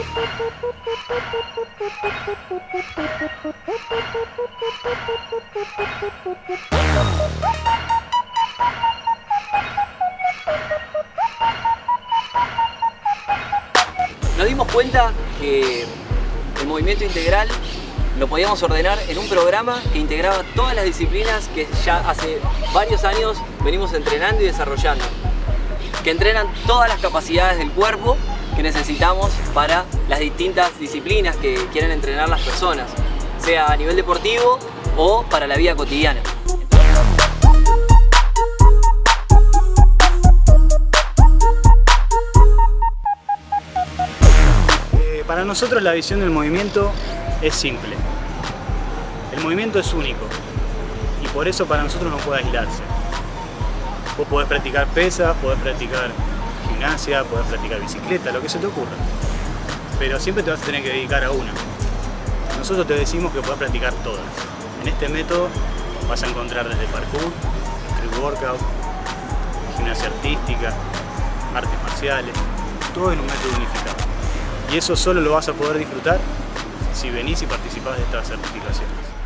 Nos dimos cuenta que el movimiento integral lo podíamos ordenar en un programa que integraba todas las disciplinas que ya hace varios años venimos entrenando y desarrollando, que entrenan todas las capacidades del cuerpo que necesitamos para las distintas disciplinas que quieren entrenar las personas, sea a nivel deportivo o para la vida cotidiana. Para nosotros la visión del movimiento es simple. El movimiento es único y por eso para nosotros no puede aislarse. Vos podés practicar pesas, podés practicar gimnasia, podés practicar bicicleta, lo que se te ocurra. Pero siempre te vas a tener que dedicar a una. Nosotros te decimos que podés practicar todas. En este método vas a encontrar desde parkour, street workout, gimnasia artística, artes marciales, todo en un método unificado. Y eso solo lo vas a poder disfrutar si venís y participás de estas certificaciones.